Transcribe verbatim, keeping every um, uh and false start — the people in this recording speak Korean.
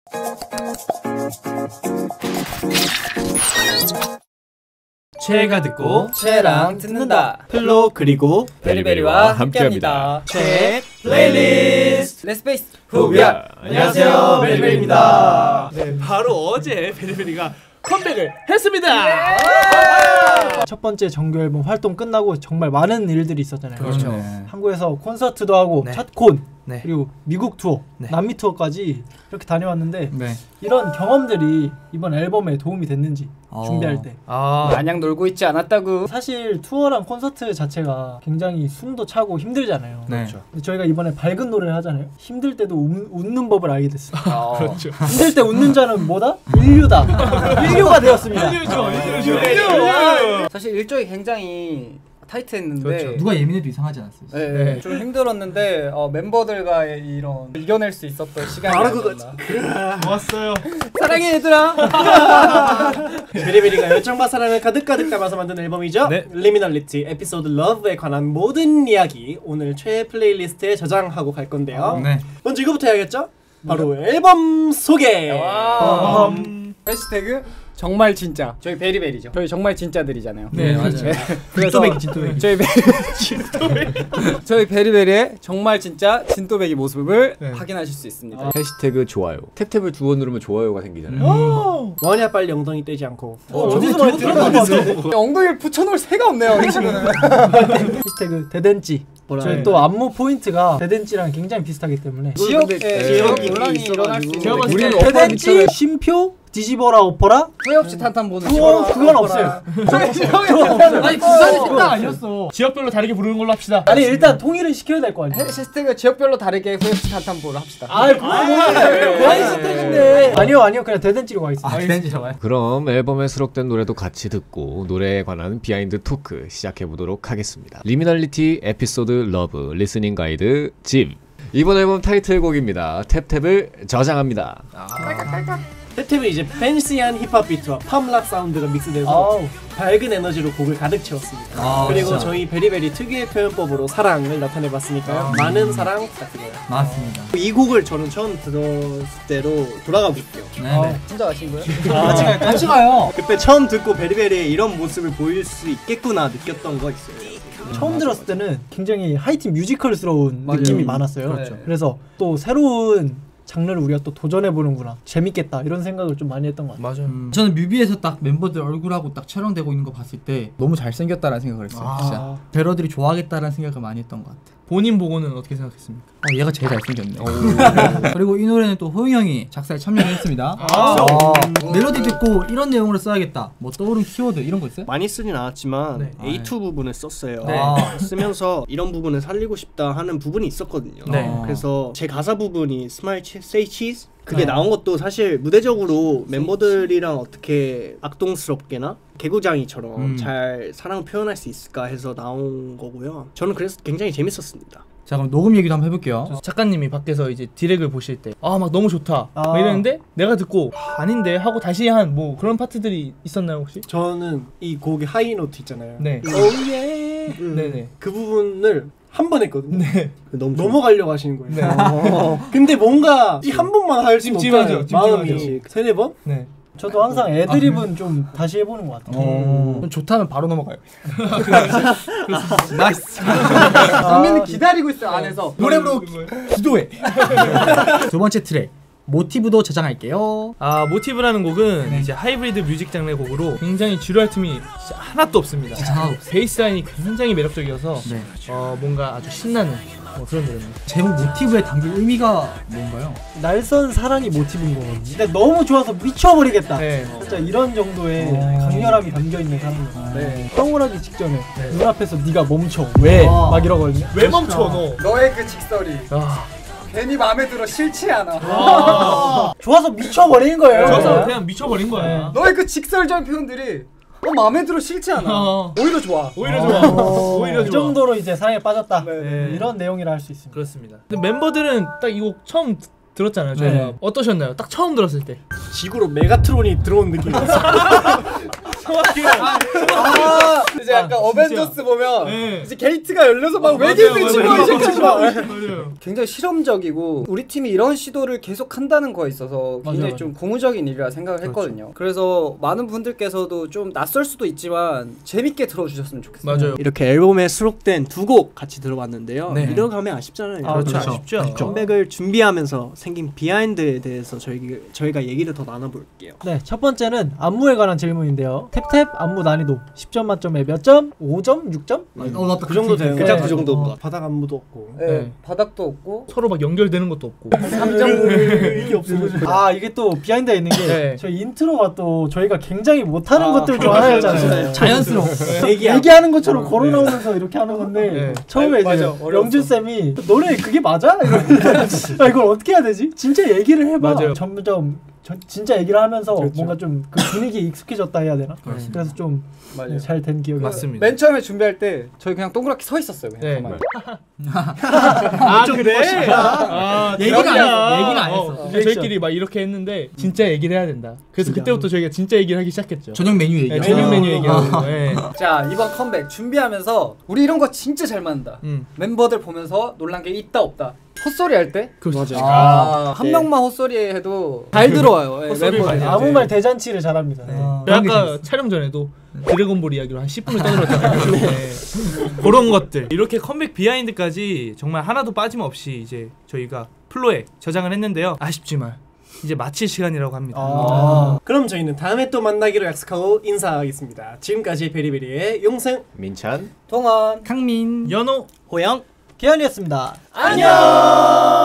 최애가 듣고 최애랑 듣는다. 플로 그리고 베리베리와 함께합니다. 최애 플레이리스트. Let's face 후비야. 안녕하세요, 베리베리입니다. 네, 바로 어제 베리베리가 컴백을 했습니다. 네. 첫 번째 정규 앨범 활동 끝나고 정말 많은 일들이 있었잖아요. 그렇죠. 네. 한국에서 콘서트도 하고 네. 첫 콘, 네. 그리고 미국 투어, 네. 남미 투어까지 이렇게 다녀왔는데 네. 이런 경험들이 이번 앨범에 도움이 됐는지 어. 준비할 때 아, 마냥 놀고 있지 않았다고. 사실 투어랑 콘서트 자체가 굉장히 숨도 차고 힘들잖아요. 네. 그렇죠. 근데 저희가 이번에 밝은 노래를 하잖아요. 힘들 때도 우, 웃는 법을 알게 됐어요. 어. 그렇죠. 힘들 때 웃는 자는 뭐다? 인류다. 인류가 되었습니다. 인류죠, 인류죠. 사실 일정이 굉장히 타이트했는데 그렇죠. 누가 예민해도 이상하지 않았어요. 네, 네. 좀 힘들었는데 어, 멤버들과의 이런 이겨낼 수 있었던 시간이 바로 아니었나. 좋았어요. 사랑해 얘들아. 베리베리가 열정과 사랑을 가득가득 담아서 만든 앨범이죠. 네. 리미널리티 에피소드 러브에 관한 모든 이야기 오늘 최애 플레이리스트에 저장하고 갈 건데요. 네. 먼저 이거부터 해야겠죠? 바로 앨범 소개. 와. 음. 해시태그 정말 진짜. 저희 베리베리죠. 저희 정말 진짜들이잖아요. 네, 맞아요. 그래서 진또배기, 진또배기. 저희 베 저희 베리베리의 정말 진짜 진또배기 모습을 네. 확인하실 수 있습니다. 해시태그 좋아요. 탭탭을 두 번 누르면 좋아요가 생기잖아요. 오! 뭐냐 빨리 엉덩이 떼지 않고. 어, 어디서 많이 들어본 것 같은데? 엉덩이를 붙여놓을 새가 없네요, 이 친구는. 해시태그 대댄지. 저희 네. 또 안무 포인트가 대댄지랑 굉장히 비슷하기 때문에 지역 근데 예, 지역 지역 논란이 있어가지고. 일어날 수 있는. 제가 봤을 우리는 때 대댄지, 쉼표, 뒤집어라 엎어라? 후회 없이 탄탄 보는. 그거 그건 없어요. 아니 부산이 식당 아니었어. 지역별로 다르게 부르는 걸로 합시다. 아니 일단 통일은 시켜야 될 거 아니에요. 해시태그 지역별로 다르게 후회 없이 탄탄 보를 합시다. 아이 그거 뭐야? 해시태그인데. 아니요 아니요 그냥 대댄지로 가겠습니다. 아, 대단지 좋아요. 그럼 앨범에 수록된 노래도 같이 듣고 노래에 관한 비하인드 토크 시작해 보도록 하겠습니다. 리미널리티 에피소드 러브 리스닝 가이드 집. 이번 앨범 타이틀곡입니다. 탭탭을 저장합니다. 탭탭은 이제 팬시한 힙합 비트와 팝락 사운드가 믹스돼서 아우. 밝은 에너지로 곡을 가득 채웠습니다. 아, 그리고 진짜. 저희 베리베리 특유의 표현법으로 사랑을 나타내봤으니까요. 많은 사랑 부탁드려요. 맞습니다. 이 곡을 저는 처음 들었을 때로 돌아가 볼게요. 네네. 진짜 아신 거예요? 같이 갈까요? 같이 가요. 그때 처음 듣고 베리베리의 이런 모습을 보일 수 있겠구나 느꼈던 거 있어요. 처음 들었을 때는 굉장히 하이틴 뮤지컬스러운 맞아요. 느낌이 많았어요. 그렇죠. 그래서 또 새로운 장르를 우리가 또 도전해보는구나, 재밌겠다 이런 생각을 좀 많이 했던 것 같아요. 맞아요. 음. 저는 뮤비에서 딱 멤버들 얼굴하고 딱 촬영되고 있는 거 봤을 때 너무 잘생겼다라는 생각을 했어요. 아. 진짜 배러들이 좋아하겠다라는 생각을 많이 했던 것 같아요. 본인 보고는 어떻게 생각했습니까? 어, 얘가 제일 잘생겼네. 그리고 이 노래는 또 호영 형이 작사에 참여를 했습니다. 아. 어, 멜로디 듣고 이런 내용으로 써야겠다. 뭐 떠오른 키워드 이런 거 있어요? 많이 쓰진 않았지만 네. 에이 투 부분을 썼어요. 네. 아, 쓰면서 이런 부분을 살리고 싶다 하는 부분이 있었거든요. 네. 그래서 제 가사 부분이 스마일 치, 세이 치즈 그게 네. 나온 것도 사실 무대적으로 멤버들이랑 어떻게 악동스럽게나 개구장이처럼 음. 잘 사랑을 표현할 수 있을까 해서 나온 거고요. 저는 그래서 굉장히 재밌었습니다. 자 그럼 녹음 얘기도 한번 해볼게요. 작가님이 밖에서 이제 디렉을 보실 때 아 막 너무 좋다 아. 막 이랬는데 내가 듣고 아, 아닌데 하고 다시 한 뭐 그런 파트들이 있었나요 혹시? 저는 이 곡의 하이노트 있잖아요. 네. 오예 네네. 그 부분을 한 번 했거든요. 네. 너무 넘어가려고 하시는 거예요. 네. 어. 근데 뭔가 이 한 번만 할 수 찜찜하죠, 없잖아요. 찜찜하죠. 마음이 세네 번? 네. 저도 항상 애드립은 좀 다시 해보는 것 같아요. 어. 좋다면 바로 넘어가요. 나이스. 정민이 기다리고 있어요 안에서. 노래 부르고 기도해. 두 번째 트랙 모티브도 저장할게요. 아 모티브라는 곡은 이제 하이브리드 뮤직 장르의 곡으로 굉장히 지루할 틈이 진짜 하나도 없습니다. 진짜 하나도 없어요. 베이스 라인이 굉장히 매력적이어서 네. 어 뭔가 아주 신나는 뭐 그런 노래입니다. 제목 모티브에 담길 의미가 뭔가요? 날선 사랑이 모티브인 거거든요. 근데 너무 좋아서 미쳐버리겠다. 네. 진짜 이런 정도의 어. 강렬함이 담겨있는 사랑이에요. 네. 형을 하기 직전에 눈앞에서 네가 멈춰 왜? 아. 막 이러거든요. 왜 멈춰 너? 너의 그 직설이 아, 괜히 마음에 들어 싫지 않아. 아. 좋아서 미쳐버리는 거예요. 저서 그냥 미쳐버린 거야. 너의 그 직설적인 표현들이 어 마음에 들어 싫지 않아. 어. 오히려 좋아. 오히려 좋아. 오히려 그 좋아. 정도로 이제 사랑에 빠졌다. 네. 이런 내용이라 할 수 있습니다. 그렇습니다. 근데 멤버들은 딱 이 곡 처음 듣- 들었잖아요. 저희가 네. 어떠셨나요? 딱 처음 들었을 때. 지구로 메가트론이 들어온 느낌이었어요. 정확해요. 아, 이제 약간 어벤져스 보면 네. 이제 게이트가 열려서 막 어, 외계인들 맞아요, 치고 맞아요. 이제 막 맞아요. 굉장히 실험적이고 우리 팀이 이런 시도를 계속 한다는 거에 있어서 굉장히 맞아요, 좀 고무적인 일이라 생각을 그렇죠. 했거든요. 그래서 많은 분들께서도 좀 낯설 수도 있지만 재밌게 들어주셨으면 좋겠어요. 맞아요. 이렇게 앨범에 수록된 두 곡 같이 들어봤는데요. 네. 이러가면 아쉽잖아요. 아, 그렇죠. 그렇죠. 아쉽죠. 컴백을 준비하면서 생긴 비하인드에 대해서 저희, 저희가 얘기를 더 나눠볼게요. 네, 첫 번째는 안무에 관한 질문인데요. 탭탭 안무 난이도 십 점 만점에 몇 점? 오 점? 육 점? 어, 나도 그 정도 되는 그냥 거예요. 그 정도. 바닥 안무도 없고. 네, 네. 바닥도 없고 서로 막 연결되는 것도 없고. 삼 점 이게 없어요. 아, 이게 또 비하인드가 있는 게 네. 저희 인트로가 또 저희가 굉장히 못하는 아, 것들 중 하나였잖아요. 자연스러워. 얘기야. 얘기하는 것처럼 걸어 나오면서 이렇게 하는 건데 네. 처음에 아니, 이제 맞아, 어려웠어. 영준 쌤이 노래 그게 맞아? 이러는데 아, 이걸 어떻게 해야 되지? 진짜 얘기를 해봐. 맞아요. 점점 저, 진짜 얘기를 하면서 그렇죠. 뭔가 좀 그 분위기에 익숙해졌다 해야 되나? 그렇습니다. 그래서 좀 맞아요. 잘 된 기억이 맞습니다. 맨 처음에 준비할 때 저희 그냥 동그랗게 서 있었어요. 그냥 네. 가만히. 아 그래? 아, 얘기는 안 그렇구나. 했어. 얘기는 안 어, 했어. 근데 저희끼리 막 이렇게 했는데 진짜 얘기를 해야 된다. 그래서 진짜. 그때부터 저희가 진짜 얘기를 하기 시작했죠. 저녁 메뉴 얘기. 네, 저녁 아. 메뉴 얘기하고. 네. 자, 이번 컴백 준비하면서 우리 이런 거 진짜 잘 맞는다. 음. 멤버들 보면서 놀란 게 있다 없다. 헛소리 할 때? 그렇죠. 아, 한 네. 명만 헛소리 해도 잘 들어와요. 예, 헛소리 멤버들. 많이 아무 네. 말 대잔치를 잘합니다. 네. 아, 제가 그런 게 아까 재밌어. 촬영 전에도 드래곤볼 이야기로 한 십 분을 떠들었잖아요. 네. 그런 것들 이렇게 컴백 비하인드까지 정말 하나도 빠짐없이 이제 저희가 플로에 저장을 했는데요. 아쉽지만 이제 마칠 시간이라고 합니다. 아. 그럼 저희는 다음에 또 만나기로 약속하고 인사하겠습니다. 지금까지 베리베리의 용승, 민찬 동원. 강민. 연호 호영, 기현이었습니다. 안녕.